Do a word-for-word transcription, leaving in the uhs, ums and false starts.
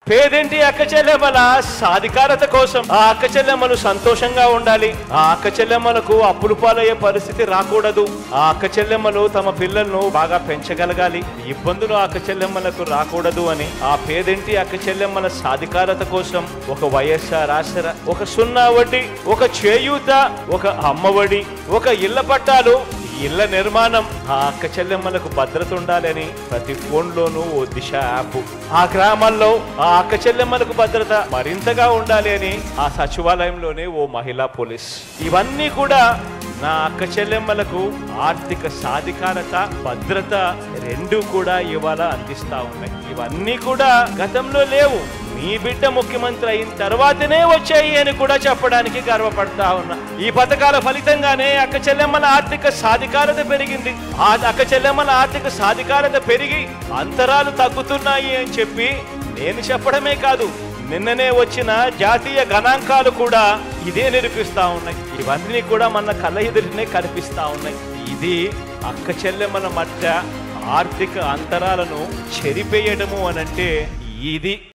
పేదింటి అక్క చెల్లెమ్మల సాధికారత కోసం ఆ అక్క చెల్లెమ్మలు సంతోషంగా ఉండాలి. ఆ అక్క చెల్లెమ్మలకు అప్పులు పాలయ్యే పరిస్థితి రాకూడదు. ఆ అక్క చెల్లెమ్మలు తమ పిల్లలను బాగా పెంచగలగాలి. ఇబ్బందులు ఆ అక్క చెల్లెమ్మలకు రాకూడదు అని ఆ పేదింటి అక్క చెల్లెమ్మల సాధికారత కోసం ఒక వైఎస్ఆర్ ఆసరా, ఒక సున్నా వడ్డీ, ఒక చేయూత, ఒక అమ్మఒడి, ఒక ఇళ్ల పట్టాలు, ఇళ్ల నిర్మాణం, ఆ అక్క చెల్లెమ్మలకు భద్రత ఉండాలని ప్రతి ఫోన్లోనూ ఓ దిశ యాప్, ఆ గ్రామాల్లో ఆ అక్క చెల్లెమ్మలకు భద్రత మరింతగా ఉండాలి అని ఆ సచివాలయంలోనే ఓ మహిళా పోలీస్. ఇవన్నీ కూడా నా అక్క చెల్లెమ్మలకు ఆర్థిక సాధికారత, భద్రత రెండు కూడా ఇవాళ అందిస్తా ఉన్నాయి. ఇవన్నీ కూడా గతంలో లేవు. మీ బిడ్డ ముఖ్యమంత్రి అయిన తర్వాతనే వచ్చాయి అని కూడా చెప్పడానికి గర్వపడతా ఉన్నా. ఈ పథకాల ఫలితంగానే అక్క చెల్లెమ్మల ఆర్థిక సాధికారత పెరిగింది. ఆ అక్క చెల్లెమ్మల ఆర్థిక సాధికారత పెరిగి అంతరాలు తగ్గుతున్నాయి అని చెప్పి నేను చెప్పడమే కాదు, నిన్ననే వచ్చిన జాతీయ గణాంకాలు కూడా ఇదే నిరూపిస్తా ఉన్నాయి. ఇవన్నీ కూడా మన కళ్ళ ఎదురునే కనిపిస్తా ఉన్నాయి. ఇది అక్క చెల్లెమ్మల మధ్య ఆర్థిక అంతరాలను చెరిపేయడము అనంటే ఇది.